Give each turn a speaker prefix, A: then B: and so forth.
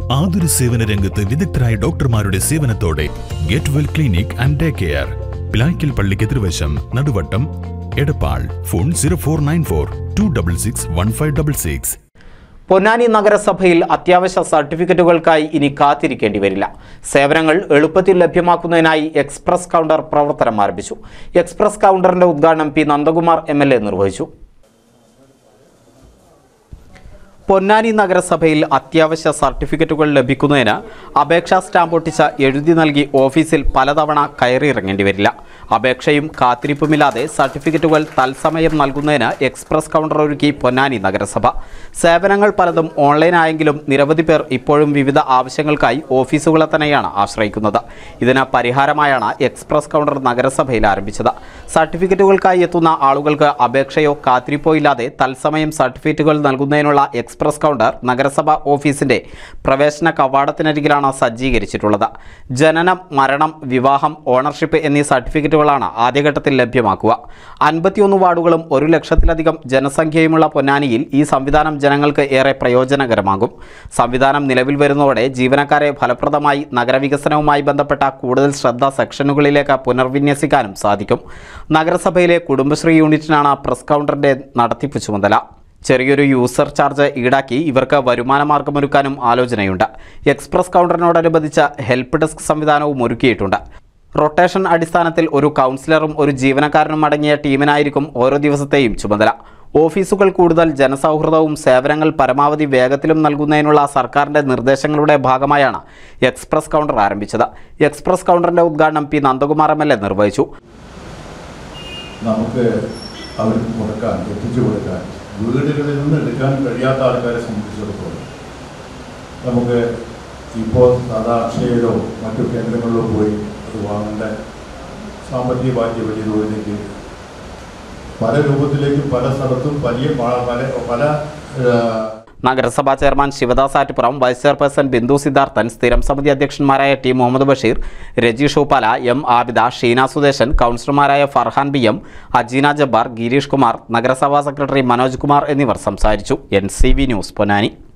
A: ആതുര സേവന രംഗത്ത് വിദഗ്ധരായ ഡോക്ടർമാരുടെ സേവനത്തോടെ get well clinic and day care, Pilaykkal പള്ളിക്ക് എതിർവശം, നടുവട്ടം, എടപ്പാൾ. ഫോൺ 0494-266-1566.
B: പൊന്നാനി നഗരസഭയിൽ അത്യാവശ്യ സർട്ടിഫിക്കറ്റുകൾക്കായി ഇനി കാത്തിരിക്കേണ്ടി വരില്ല. സേവനങ്ങൾ എളുപ്പത്തിൽ ലഭ്യമാക്കുന്നതിനായി എക്സ്പ്രസ് കൗണ്ടർ പ്രവർത്തനം ആരംഭിച്ചു. എക്സ്പ്രസ് കൗണ്ടറിന്റെ ഉദ്ഘാടനം പി നന്ദകുമാർ എം.എൽ.എ നിർവഹിച്ചു. പൊന്നാനി നഗരസഭയിൽ അത്യാവശ്യ സർട്ടിഫിക്കറ്റുകൾ ലഭിക്കുന്നതിന് അപേക്ഷാ സ്റ്റാമ്പ് ഒട്ടിച്ച് എഴുതി നൽകി ഓഫീസിൽ പലതവണ കയറിയിറങ്ങേണ്ടി വരില്ല. അപേക്ഷയും കാത്തിരിപ്പുമില്ലാതെ സർട്ടിഫിക്കറ്റുകൾ തത്സമയം നൽകുന്നതിന് എക്സ്പ്രസ് കൗണ്ടർ ഒരുക്കി പൊന്നാനി നഗരസഭ. സേവനങ്ങൾ പലതും ഓൺലൈനായെങ്കിലും നിരവധി പേർ ഇപ്പോഴും വിവിധ ആവശ്യങ്ങൾക്കായി ഓഫീസുകളെ തന്നെയാണ് ആശ്രയിക്കുന്നത്. ഇതിന് പരിഹാരമായാണ് എക്സ്പ്രസ് കൗണ്ടർ നഗരസഭയിൽ ആരംഭിച്ചത്. സർട്ടിഫിക്കറ്റുകൾക്കായി എത്തുന്ന ആളുകൾക്ക് അപേക്ഷയോ കാത്തിരിപ്പോ ഇല്ലാതെ തത്സമയം സർട്ടിഫിക്കറ്റുകൾ നൽകുന്നതിനുള്ള എക്സ്പ്രസ് കൗണ്ടർ നഗരസഭ ഓഫീസിന്റെ പ്രവേശന കവാടത്തിനരികിലാണ് സജ്ജീകരിച്ചിട്ടുള്ളത്. ജനനം, മരണം, വിവാഹം, ഓണർഷിപ്പ് എന്നീ സർട്ടിഫിക്കറ്റുകളാണ് ആദ്യഘട്ടത്തിൽ ലഭ്യമാക്കുക. 51 വാർഡുകളും 1 ലക്ഷത്തിലധികം ജനസംഖ്യയുമുള്ള പൊന്നാനിയിൽ ഈ സംവിധാനം ജനങ്ങൾക്ക് ഏറെ പ്രയോജനകരമാകും. സംവിധാനം നിലവിൽ വരുന്നതോടെ ജീവനക്കാരെ ഫലപ്രദമായി നഗരവികസനവുമായി ബന്ധപ്പെട്ട കൂടുതൽ ശ്രദ്ധ സെക്ഷനുകളിലേക്ക് പുനർവിന്യസിക്കാനും സാധിക്കും. നഗരസഭയിലെ കുടുംബശ്രീ യൂണിറ്റിനാണ് പ്രസ് കൗണ്ടറിന്റെ നടത്തിപ്പ് ചുമതല. ചെറിയൊരു യൂസർ ചാർജ് ഈടാക്കി ഇവർക്ക് വരുമാന മാർഗമൊരുക്കാനും ആലോചനയുണ്ട്. എക്സ്പ്രസ് കൗണ്ടറിനോടനുബന്ധിച്ച് ഹെൽപ്പ് ഡെസ്ക് സംവിധാനവും ഒരുക്കിയിട്ടുണ്ട്. റൊട്ടേഷൻ അടിസ്ഥാനത്തിൽ ഒരു കൗൺസിലറും ഒരു ജീവനക്കാരനും അടങ്ങിയ ടീമിനായിരിക്കും ഓരോ ദിവസത്തെയും ചുമതല. ഓഫീസുകൾ കൂടുതൽ ജനസൗഹൃദവും സേവനങ്ങൾ പരമാവധി വേഗത്തിലും നൽകുന്നതിനുള്ള സർക്കാരിന്റെ നിർദ്ദേശങ്ങളുടെ ഭാഗമായാണ് എക്സ്പ്രസ് കൗണ്ടർ ആരംഭിച്ചത്. എക്സ്പ്രസ് കൗണ്ടറിന്റെ ഉദ്ഘാടനം പി നന്ദകുമാർ എം.എൽ.എ നിർവഹിച്ചു.
C: നമുക്ക് അവർക്ക് കൊടുക്കാൻ, എത്തിച്ചു കൊടുക്കാൻ, വീടുകളിൽ നിന്ന് എടുക്കാൻ കഴിയാത്ത ആൾക്കാരെ സംബന്ധിച്ചിടത്തോളം നമുക്ക് ഇപ്പോൾ സാധാ അക്ഷയയിലോ മറ്റു കേന്ദ്രങ്ങളിലോ പോയി അത് വാങ്ങേണ്ട സാമ്പത്തിക ബാധ്യത വലിയ തോതിലേക്ക് പല രൂപത്തിലേക്കും പല സ്ഥലത്തും പല
B: നഗരസഭാ chairman Shivadas Attupuram, vice chairperson Bindu Siddharthan, സ്ഥിരം സമിതി അധ്യക്ഷന്മാരായ ടി മുഹമ്മദ് ബഷീർ, രജീഷ് ഊപ്പാല, എം ആബിദ, ഷീന സുദേശൻ, കൗൺസിലർമാരായ ഫർഹാൻ ബി.എം, അജീന ജബ്ബാർ, ഗിരീഷ് കുമാർ, നഗരസഭാ സെക്രട്ടറി മനോജ് കുമാർ എന്നിവർ സംസാരിച്ചു. NCV news Ponnani.